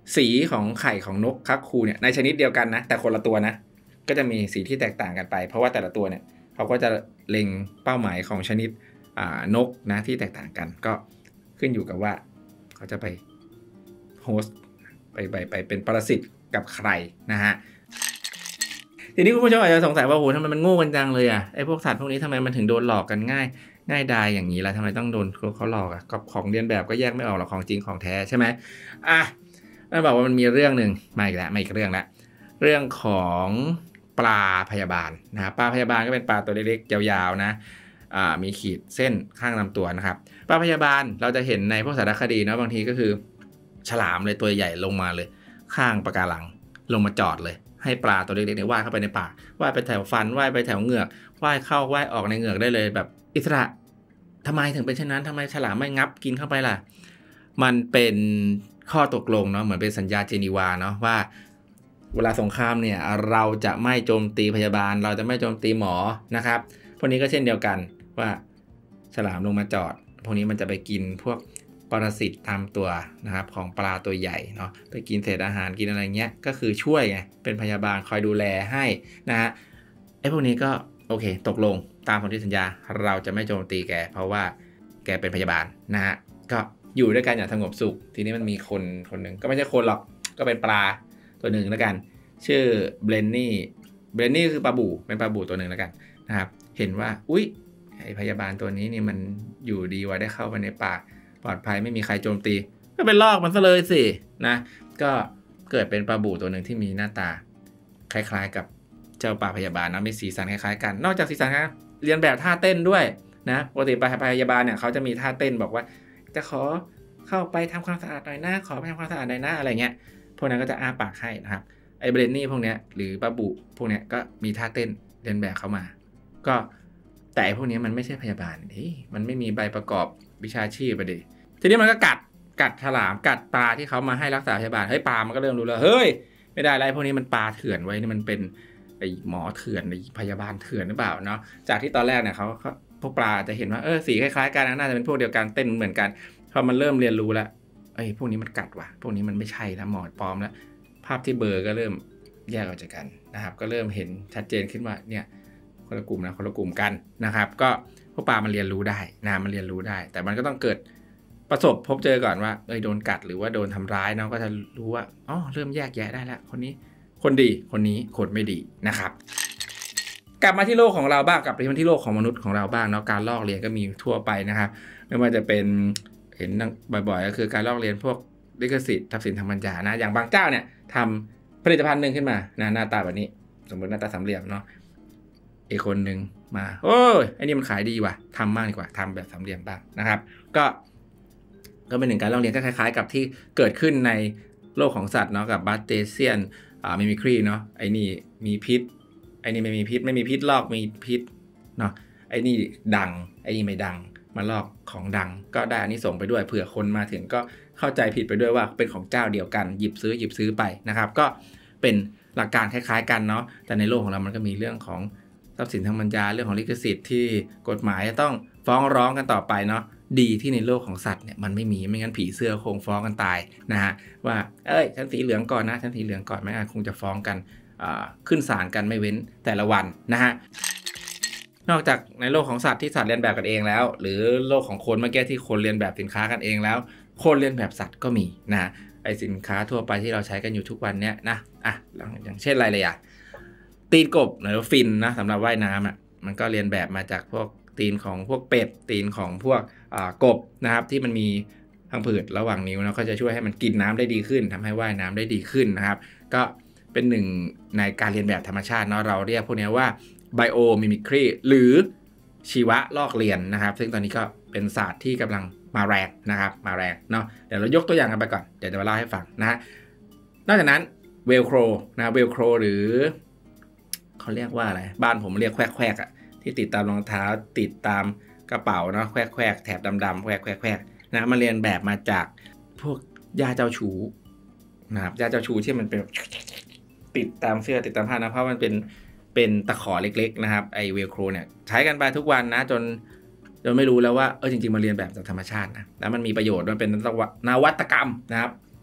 สีของไข่ของนกคักคูเนี่ยในชนิดเดียวกันนะแต่คนละตัวนะก็จะมีสีที่แตกต่างกันไปเพราะว่าแต่ละตัวเนี่ยเขาก็จะเล็งเป้าหมายของชนิดนกนะที่แตกต่างกันก็ขึ้นอยู่กับว่าเขาจะไปโฮสต์ไปไปไปเป็นปรสิตกับใครนะฮะทีนี้คุณผู้ชมอาจจะสงสัยว่าโหทำไมมันโง่กันจังเลยอ่ะไอ้พวกสัตว์พวกนี้ทำไมมันถึงโดนหลอกกันง่ายง่ายดายอย่างนี้ล่ะทำไมต้องโดนเขาหลอกอ่ะกับของเรียนแบบก็แยกไม่ออกหรอกของจริงของแท้ใช่ไหมอ่ะนั่นบอกว่ามันมีเรื่องหนึ่งมาอีกแล้วมาอีกเรื่องละเรื่องของปลาพยาบาลนะปลาพยาบาลก็เป็นปลาตัวเล็กๆยาวๆนะอ่ามีขีดเส้นข้างลำตัวนะครับปลาพยาบาลเราจะเห็นในพวกสารคดีนะบางทีก็คือฉลามเลยตัวใหญ่ลงมาเลยข้างปะการังลงมาจอดเลยให้ปลาตัวเล็กๆเนี่ยว่ายเข้าไปในปากว่ายไปแถวฟันว่ายไปแถวเหงือกว่ายเข้าว่ายออกในเหงือกได้เลยแบบอิสระทำไมถึงเป็นเช่นนั้นทำไมฉลามไม่งับกินเข้าไปล่ะมันเป็นข้อตกลงเนาะเหมือนเป็นสัญญาเจนีวาเนาะว่าเวลาสงครามเนี่ยเราจะไม่โจมตีพยาบาลเราจะไม่โจมตีหมอนะครับพวกนี้ก็เช่นเดียวกันว่าฉลามลงมาจอดพวกนี้มันจะไปกินพวกปรสิตตามตัวนะครับของปลาตัวใหญ่เนาะไปกินเศษอาหารกินอะไรเงี้ยก็คือช่วยไงเป็นพยาบาลคอยดูแลให้นะฮะไอ้พวกนี้ก็โอเคตกลงตามพันธสัญญาเราจะไม่โจมตีแกเพราะว่าแกเป็นพยาบาลนะฮะก็อยู่ด้วยกันอย่างสงบสุขทีนี้มันมีคนคนหนึ่งก็ไม่ใช่คนหรอกก็เป็นปลาตัวหนึ่งแล้วกันชื่อเบรนนี่เบรนนี่คือปลาบู่เป็นปลาบู่ตัวหนึ่งแล้วกันนะครับเห็นว่าอุ๊ยไอ้พยาบาลตัวนี้นี่มันอยู่ดีว่าได้เข้าไปในป่าปลอดภัยไม่มีใครโจมตีก็เป็นลอกมันซะเลยสินะก็เกิดเป็นปลาบู่ตัวหนึ่งที่มีหน้าตาคล้ายๆกับเจ้าปลาพยาบาลนะมีสีสันคล้ายๆกันนอกจากสีสันนะเรียนแบบท่าเต้นด้วยนะปกติปลาพยาบาลเนี่ยเขาจะมีท่าเต้นบอกว่าจะขอเข้าไปทำความสะอาดหน่อยนะขอไปทำความสะอาดหน่อยนะอะไรเงี้ยพวกนั้นก็จะอ้าปากให้นะครับไอ้เบรนนี่พวกเนี้ยหรือปลาบู่พวกเนี้ยก็มีท่าเต้นเรียนแบบเข้ามาก็แต่พวกนี้มันไม่ใช่พยาบาลนี่มันไม่มีใบประกอบวิชาชีพไปดิทีนี้มันก็กัดกัดฉลามกัดปลาที่เขามาให้รักษาพยาบาลเฮ้ยปลามันก็เริ่มรู้แล้วเฮ้ยไม่ได้ไรพวกนี้มันปลาเถื่อนไว้นี่มันเป็นไอ้หมอเถื่อนไอ้พยาบาลเถื่อนหรือเปล่าเนาะจากที่ตอนแรกเนี่ยเขาพวกปลาจะเห็นว่าเออสีคล้ายๆกันน่าจะเป็นพวกเดียวกันเต้นเหมือนกันพอมันเริ่มเรียนรู้แล้วไอ้พวกนี้มันกัดว่ะพวกนี้มันไม่ใช่นะหมอปลอมแล้วภาพที่เบอร์ก็เริ่มแยกออกจากกันนะครับก็เริ่มเห็นชัดเจนขึ้นว่าเนี่ยคนละกลุ่มนะคนละกลุ่มกันนะครับก็พวกปลามันเรียนรู้ได้นะมันเรียนรู้ได้แต่มันก็ต้องเกิดประสบพบเจอก่อนว่าเอ้ยโดนกัดหรือว่าโดนทำร้ายเนาะก็จะรู้ว่าอ๋อเริ่มแยกแยะได้แล้วคนนี้คนดีคนนี้คนไม่ดีนะครับกลับมาที่โลกของเราบ้างกลับไปที่โลกของมนุษย์ของเราบ้างเนาะการลอกเรียนก็มีทั่วไปนะครับไม่ว่าจะเป็นเห็นบ่อยๆก็คือการลอกเรียนพวกลิขสิทธิ์ทรัพย์สินทางปัญญานะอย่างบางเจ้าเนี่ยทำผลิตภัณฑ์หนึ่งขึ้นมานะหน้าตาแบบนี้สมมติหน้าตาสามเหลี่ยมเนาะอีกคนหนึ่งมาโอ้ยไอ้นี่มันขายดีว่ะทำมากดีกว่าทำแบบสามเหลี่ยมบ้างนะครับก็ก็เป็นหนึ่งการลอกเรียนก็คล้ายๆกับที่เกิดขึ้นในโลกของสัตว์เนาะกับบาสเตเซียนอ่ามิมิครีเนาะไอ้นี่มีพิษไอ้นี่ไม่มีพิษไม่มีพิษลอกมีพิษเนาะไอ้นี่ดังไอ้นี่ไม่ดังมาลอกของดังก็ได้อันนี้ส่งไปด้วยเผื่อคนมาถึงก็เข้าใจผิดไปด้วยว่าเป็นของเจ้าเดียวกันหยิบซื้อหยิบซื้อไปนะครับก็เป็นหลักการคล้ายๆกันเนาะแต่ในโลกของเรามันก็มีเรื่องของทรัพย์สินทางปัญญาเรื่องของลิขสิทธิ์ที่กฎหมายจะต้องฟ้องร้องกันต่อไปเนาะดีที่ในโลกของสัตว์เนี่ยมันไม่มีไม่งั้นผีเสื้อคงฟ้องกันตายนะฮะว่าเอ้ยฉันสีเหลืองก่อนนะฉันสีเหลืองก่อนไม่งั้นคงจะฟ้องกันขึ้นศาลกันไม่เว้นแต่ละวันนะฮะนอกจากในโลกของสัตว์ที่สัตว์เรียนแบบกันเองแล้วหรือโลกของคนเมื่อกี้ที่คนเรียนแบบสินค้ากันเองแล้วคนเรียนแบบสัตว์ก็มีนะไอสินค้าทั่วไปที่เราใช้กันอยู่ทุกวันเนี้ยนะอ่ะอย่างเช่นอะไรเลยอ่ะตีนกบหรือฟินนะสำหรับว่ายน้ำอ่ะมันก็เรียนแบบมาจากพวกตีนของพวกเป็ดตีนของพวกกบนะครับที่มันมีพังผืดระหว่างนิ้วนะก็จะช่วยให้มันกินน้ำได้ดีขึ้นทำให้ว่ายน้ำได้ดีขึ้นนะครับก็เป็นหนึ่งในการเรียนแบบธรรมชาติเนาะเราเรียกพวกนี้ว่า Biomimicry หรือชีวะลอกเลียนนะครับซึ่งตอนนี้ก็เป็นศาสตร์ที่กำลังมาแรงนะครับมาแรงเนาะเดี๋ยวเรายกตัวอย่างกันไปก่อนเดี๋ยวจะมาเล่าให้ฟังนะฮะนอกจากนั้นเวลโครนะเวลโครหรือเขาเรียกว่าอะไรบ้านผมเรียกแควกแควกอะที่ติดตามรองเท้าติดตามกระเป๋าเนาะแควกแควกแถบดำๆแควกแควกแควกนะมาเรียนแบบมาจากพวกยาเจ้าชู้นะครับยาเจ้าชู้ที่มันเป็นติดตามเสื้อติดตามผ้านะเพราะมันเป็นเป็นตะขอเล็กๆนะครับไอเวลโครเนี่ยใช้กันไปทุกวันนะจนจนไม่รู้แล้วว่าเออจริงๆมันเรียนแบบจากธรรมชาตินะแล้วมันมีประโยชน์มันเป็นนวัตกรรมนะครับ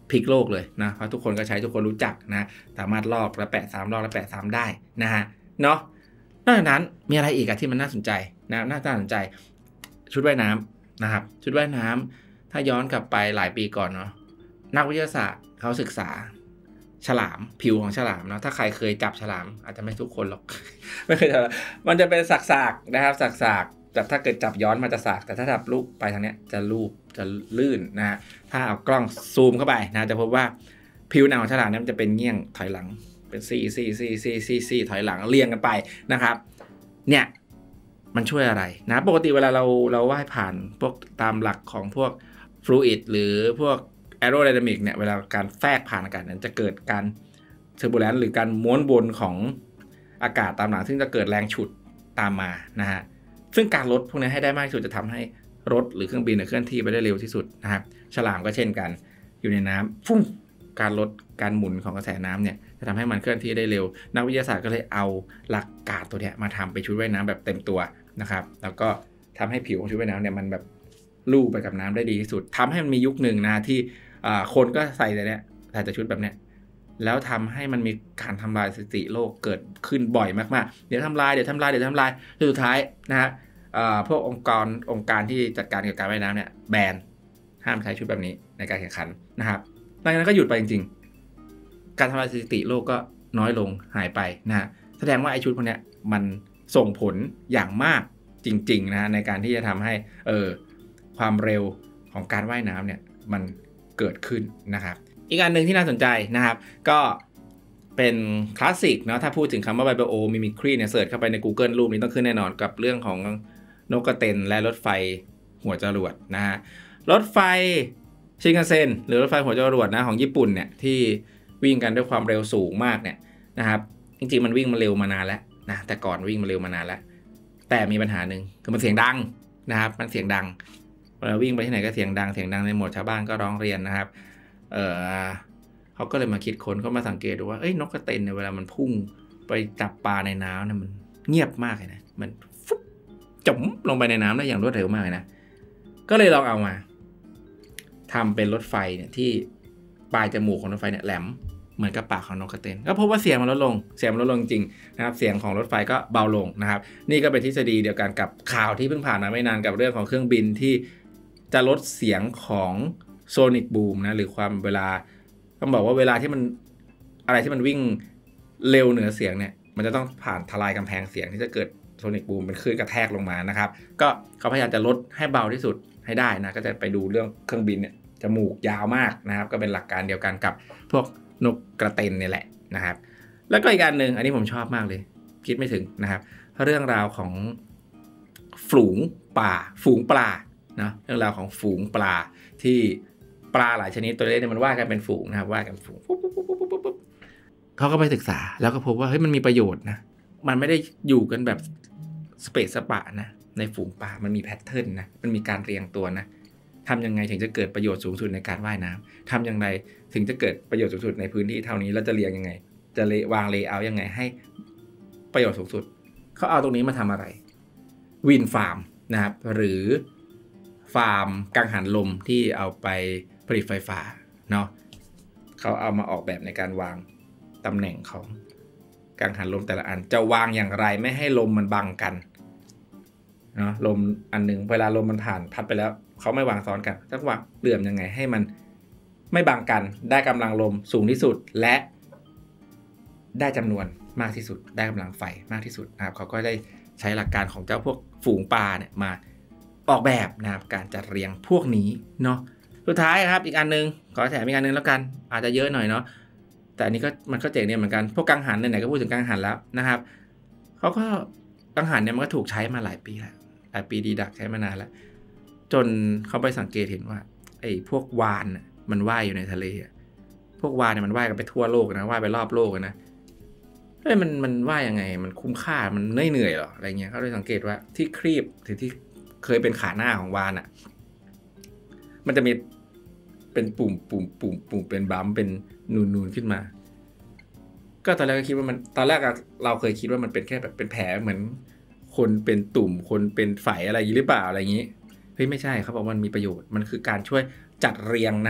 พลิกโลกเลยนะเพราะทุกคนก็ใช้ทุกคนรู้จักนะสามารถลอกแล้วแปะซ้ำลอกแล้วแปะซ้ำได้นะฮะเนาะนอกจากนั้นมีอะไรอีกอะที่มันน่าสนใจนะน่าสนใจชุดว่ายน้ำนะครับชุดว่ายน้ำถ้าย้อนกลับไปหลายปีก่อนเนาะนักวิทยาศาสตร์เขาศึกษาฉลามผิวของฉลามเนาะถ้าใครเคยจับฉลามอาจจะไม่ทุกคนหรอก ไม่เคยจับมันจะเป็นสักๆนะครับสักๆแต่ถ้าเกิดจับย้อนมันจะสักแต่ถ้าจับลูกไปทางเนี้ยจะลูบจะลื่นนะฮะถ้าเอากล้องซูมเข้าไปนะจะพบว่าผิวหนังของฉลามเนี่ยมันจะเป็นเงี้ยงถอยหลังเป็นซี่ซี่ซี่ซี่ซี่ซี่ถอยหลังเรียงกันไปนะครับเนี่ยมันช่วยอะไรนะปกติเวลาเราเราว่ายผ่านพวกตามหลักของพวกฟลูอิดหรือพวกแอโรไดนามิกเนี่ยเวลาการแทรกผ่านอากาศนั้นจะเกิดการเทอร์บูเลนซ์หรือการม้วนวนของอากาศตามหลังซึ่งจะเกิดแรงฉุดตามมานะฮะซึ่งการลดพวกนี้ให้ได้มากที่สุดจะทำให้รถหรือเครื่องบินเคลื่อนที่ไปได้เร็วที่สุดนะครับฉลามก็เช่นกันอยู่ในน้ำฟุ้งการลดการหมุนของกระแสน้ำเนี่ยจะทำให้มันเคลื่อนที่ได้เร็วนักวิทยาศาสตร์ก็เลยเอาหลักการตัวเนี้ยมาทำเป็นชุดว่ายน้ำแบบเต็มตัวนะครับแล้วก็ทำให้ผิวของชุดว่ายน้ำเนี่ยมันแบบลู่ไปกับน้ำได้ดีที่สุดทำให้มันมียุคหนึ่งนะที่คนก็ใส่แต่เนี้ยใส่แต่ชุดแบบเนี้ยแล้วทำให้มันมีการทำลายสถิติโลกเกิดขึ้นบ่อยมากๆเดี๋ยวทำลายเดี๋ยวทำลายเดี๋ยวทำลายสุดท้ายนะฮะพวกองค์กรองค์การที่จัดการเกี่ยวกับการว่ายน้ำเนี่ยแบนห้ามใช้ชุดแบบนี้ในการแข่งขันนะครับหลังจากนั้นก็หยุดไปจริงๆการทำลายสถิติโลกก็น้อยลงหายไปนะฮะแสดงว่าไอชุดพวกนี้มันส่งผลอย่างมากจริงๆนะในการที่จะทำให้เออความเร็วของการว่ายน้ำเนี่ยมันเกิดขึ้นนะครับอีกอันหนึ่งที่น่าสนใจนะครับก็เป็นคลาสสิกเนาะถ้าพูดถึงคำว่า Bio Mimicry เนี่ยเสิร์ชเข้าไปใน Google รูปนี้ต้องขึ้นแน่นอนกับเรื่องของนกกระเต็นและรถไฟหัวจรวดนะฮะรถไฟชินคันเซ็นหรือรถไฟหัวจรวดนะของญี่ปุ่นเนี่ยที่วิ่งกันด้วยความเร็วสูงมากเนี่ยนะครับจริงๆมันวิ่งมาเร็วมานานแล้วนะแต่ก่อนวิ่งมาเร็วมานานแล้วแต่มีปัญหาหนึ่งคือมันเสียงดังนะครับมันเสียงดังเวลาวิ่งไปที่ไหนก็เสียงดังเสียงดังในหมดชาวบ้านก็ร้องเรียนนะครับเออเขาก็เลยมาคิดค้นเขามาสังเกตดูว่าเอ้ยนกกระเต็นเนี่ยเวลามันพุ่งไปจับปลาในน้ำเนี่ยมันเงียบมากเลยนะมันฟุ๊บจุ๋มลงไปในน้ำได้อย่างรวดเร็วมากเลยนะก็เลยลองเอามาทำเป็นรถไฟเนี่ยที่ปลายจมูกของรถไฟเนี่ยแหลมเหมือนกับปากของนกกระเต็นก็พบว่าเสียงมันลดลงเสียงมันลดลงจริงนะครับเสียงของรถไฟก็เบาลงนะครับนี่ก็เป็นทฤษฎีเดียวกันกับข่าวที่เพิ่งผ่านมาไม่นานกับเรื่องของเครื่องบินที่จะลดเสียงของโซนิกบูมนะหรือความเวลาต้องบอกว่าเวลาที่มันอะไรที่มันวิ่งเร็วเหนือเสียงเนี่ยมันจะต้องผ่านทลายกำแพงเสียงที่จะเกิดโซนิกบูมเป็นคลื่นกระแทกลงมานะครับก็เขาพยายามจะลดให้เบาที่สุดให้ได้นะก็จะไปดูเรื่องเครื่องบินเนี่ยจมูกยาวมากนะครับก็เป็นหลักการเดียวกันกับพวกนกกระเต็นนี่แหละนะครับแล้วก็อีกอันหนึ่งอันนี้ผมชอบมากเลยคิดไม่ถึงนะครับเรื่องราวของฝูงป่าฝูงปลาเนาะเรื่องราวของฝูงปลาที่ปลาหลายชนิดตัวเล็กเนี่ยมันว่ายกันเป็นฝูงนะครับว่ายกันฝูงเขาก็ไปศึกษาแล้วก็พบว่าเฮ้ยมันมีประโยชน์นะมันไม่ได้อยู่กันแบบสเปซสปะนะในฝูงปลามันมีแพทเทิร์นนะมันมีการเรียงตัวนะทำยังไงถึงจะเกิดประโยชน์สูงสุดในการว่ายน้ำทำยังไงถึงจะเกิดประโยชน์สูงสุดในพื้นที่เท่านี้แล้วจะเรียงยังไงจะวางเลเยอร์ยังไงให้ประโยชน์สูงสุดเขาเอาตรงนี้มาทำอะไรวินฟาร์มนะครับหรือฟาร์มกังหันลมที่เอาไปผลิตไฟฟ้าเนาะเขาเอามาออกแบบในการวางตำแหน่งของกังหันลมแต่ละอันจะวางอย่างไรไม่ให้ลมมันบังกันเนาะลมอันหนึ่งเวลาลมมันผ่านพัดไปแล้วเขาไม่วางซ้อนกันต้องวางเหลื่อมยังไงให้มันไม่บังกันได้กำลังลมสูงที่สุดและได้จำนวนมากที่สุดได้กำลังไฟมากที่สุดนะครับเขาก็ได้ใช้หลักการของเจ้าพวกฝูงปลาเนี่ยมาออกแบบนะครับการจัดเรียงพวกนี้เนาะสุดท้ายครับอีกอันนึงขอแถมอีกอันนึงแล้วกันอาจจะเยอะหน่อยเนาะแต่อันนี้ก็มันก็เจ๋งเนี่ยเหมือนกันพวกกังหันไหนๆก็พูดถึงกังหันแล้วนะครับเขาก็กังหันเนี่ยมันก็ถูกใช้มาหลายปีแล้วหลายปีดีดักใช้มานานแล้วจนเขาไปสังเกตเห็นว่าไอ้พวกวาฬมันว่ายอยู่ในทะเลพวกวาฬเนี่ยมันว่ายกันไปทั่วโลกนะว่ายไปรอบโลกนะเฮ้ยมันมันว่ายยังไงมันคุ้มค่ามันไม่เหนื่อยหรออะไรเงี้ยเขาเลยสังเกตว่าที่ครีบถึงที่เคยเป็นขาหน้าของวาฬอ่ะมันจะมีเป็นปุ่มปุ่มปุ่มปุ่มเป็นบัมเป็นนูนนูนขึ้นมาก็ตอนแรกก็คิดว่ามันตอนแรกเราเคยคิดว่ามันเป็นแค่แบบเป็นแผลเหมือนคนเป็นตุ่มคนเป็นไฝอะไรอย่างนี้หรือเปล่าอะไรอย่างนี้เฮ้ยไม่ใช่เขาบอกมันมีประโยชน์มันคือการช่วยจัดเรียงนะครับ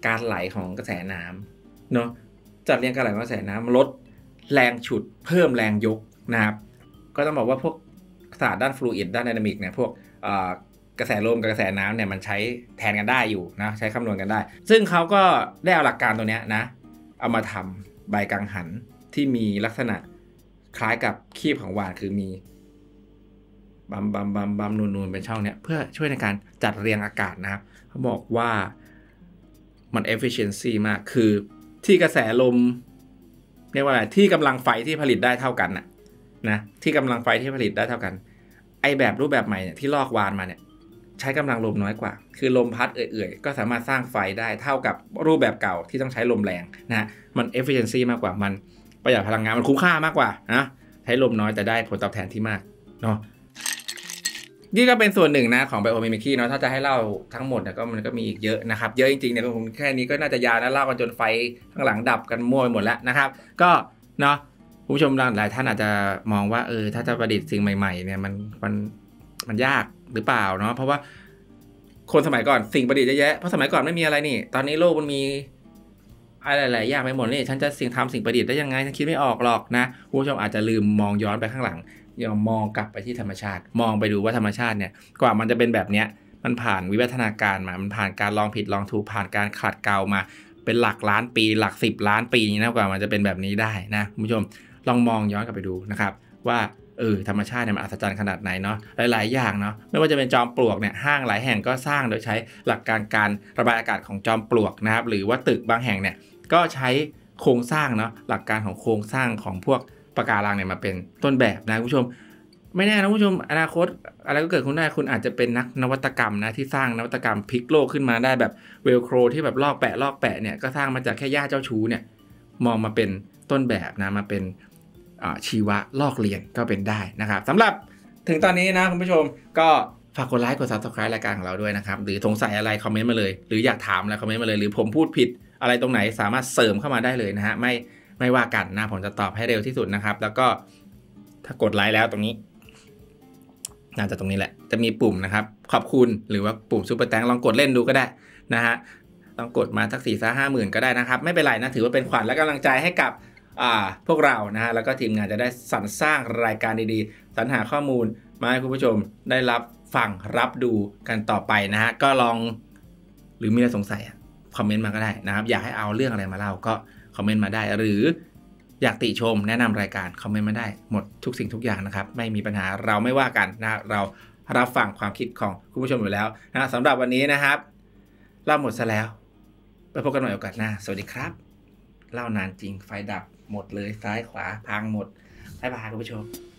การไหลของกระแสน้ำเนาะจัดเรียงการไหลของกระแสน้ำลดแรงฉุดเพิ่มแรงยกนะครับก็ต้องบอกว่าพวกศาสตร์ด้านฟลูอิดด้านไดนามิกเนี่ยพวกกระแสลมกับกระแสน้ำเนี่ยมันใช้แทนกันได้อยู่นะใช้คำนวณกันได้ซึ่งเขาก็ได้เอาหลักการตัวนี้นะเอามาทำใบกังหันที่มีลักษณะคล้ายกับคีบของวาฬคือมีบัมบัมบัมบัมนูนๆเป็นช่องเนี้ยเพื่อช่วยในการจัดเรียงอากาศนะครับเขาบอกว่ามัน efficiency มากคือที่กระแสลมเรียกว่าอะไรที่กำลังไฟที่ผลิตได้เท่ากันนะนะที่กำลังไฟที่ผลิตได้เท่ากันไอแบบรูปแบบใหม่เนี่ยที่ลอกวาฬมาเนี่ยใช้กำลังลมน้อยกว่าคือลมพัดเอื่อยๆก็สามารถสร้างไฟได้เท่ากับรูปแบบเก่าที่ต้องใช้ลมแรงนะมัน efficiency มากกว่ามันประหยัดพลังงานมันคุ้มค่ามากกว่านะใช้ลมน้อยแต่ได้ผลตอบแทนที่มากเนาะนี่ก็เป็นส่วนหนึ่งนะของไบโอมิมิครี่เนาะถ้าจะให้เล่าทั้งหมดเนี่ยก็มันก็มีอีกเยอะนะครับเยอะจริงๆเนี่ยผมแค่นี้ก็น่าจะยาวนะเล่ากันจนไฟข้างหลังดับกันมั่วไปหมดแล้วนะครับก็เนาะผู้ชมหลายท่านอาจจะมองว่าเออถ้าจะประดิษฐ์สิ่งใหม่ๆเนี่ยมันมันมันยากหรือเปล่าเนาะเพราะว่าคนสมัยก่อนสิ่งประดิษฐ์เยอะแยะเพราะสมัยก่อนไม่มีอะไรนี่ตอนนี้โลกมันมีอะไรหลายอย่างไปหมดนี่ฉันจะสิ่งทำสิ่งประดิษฐ์ได้ยังไงฉันคิดไม่ออกหรอกนะผู้ชมอาจจะลืมมองย้อนไปข้างหลังอย่ามองกลับไปที่ธรรมชาติมองไปดูว่าธรรมชาติเนี่ยกว่ามันจะเป็นแบบเนี้ยมันผ่านวิวัฒนาการมามันผ่านการลองผิดลองถูกผ่านการขัดเกลามาเป็นหลักล้านปีหลักสิบล้านปีนะกว่ามันจะเป็นแบบนี้ได้นะคุณผู้ชมลองมองย้อนกลับไปดูนะครับว่าเออธรรมชาติเนี่ยมันอัศจรรย์ขนาดไหนเนาะหลายๆอย่างเนาะไม่ว่าจะเป็นจอมปลวกเนี่ยห้างหลายแห่งก็สร้างโดยใช้หลักการการระบายอากาศของจอมปลวกนะครับหรือว่าตึกบางแห่งเนี่ยก็ใช้โครงสร้างเนาะหลักการของโครงสร้างของพวกปะการังเนี่ยมาเป็นต้นแบบนะคุณผู้ชมไม่แน่นะคุณผู้ชมอนาคตอะไรก็เกิดขึ้นได้คุณอาจจะเป็นนักนวัตกรรมนะที่สร้างนวัตกรรมพลิกโลกขึ้นมาได้แบบเวลโครที่แบบลอกแปะลอกแปะเนี่ยก็สร้างมาจากแค่หญ้าเจ้าชู้เนี่ยมองมาเป็นต้นแบบนะมาเป็นชีวะลอกเลียนก็เป็นได้นะครับสำหรับถึงตอนนี้นะคุณผู้ชมก็ฝากกดไลค์กด Subscribe รายการของเราด้วยนะครับหรือสงสัยอะไรคอมเมนต์มาเลยหรืออยากถามอะไรคอมเมนต์มาเลยหรือผมพูดผิดอะไรตรงไหนสามารถเสริมเข้ามาได้เลยนะฮะไม่ไม่ว่ากันนะผมจะตอบให้เร็วที่สุดนะครับแล้วก็ถ้ากดไลค์แล้วตรงนี้น่าจะตรงนี้แหละจะมีปุ่มนะครับขอบคุณหรือว่าปุ่มซุปเปอร์แตงลองกดเล่นดูก็ได้นะฮะลองกดมาสักสี่ซ่าห้าหมื่นก็ได้นะครับไม่เป็นไรนะถือว่าเป็นขวัญและกำลังใจให้กับพวกเรานะฮะแล้วก็ทีมงานจะได้สรรสร้างรายการดีๆสรรหาข้อมูลมาให้คุณผู้ชมได้รับฟังรับดูกันต่อไปนะฮะก็ลองหรือมีอะไรสงสัยคอมเมนต์มาก็ได้นะครับอยากให้เอาเรื่องอะไรมาเล่าก็คอมเมนต์มาได้หรืออยากติชมแนะนำรายการคอมเมนต์มาได้หมดทุกสิ่งทุกอย่างนะครับไม่มีปัญหาเราไม่ว่ากันนะเรารับฟังความคิดของคุณผู้ชมอยู่แล้วนะสำหรับวันนี้นะครับเล่าหมดซะแล้วไปพบกันใหม่โอกาสหน้าสวัสดีครับเล่านานจริงไฟดับหมดเลยซ้ายขวาพังหมดบ๊ายบายคุณผู้ชม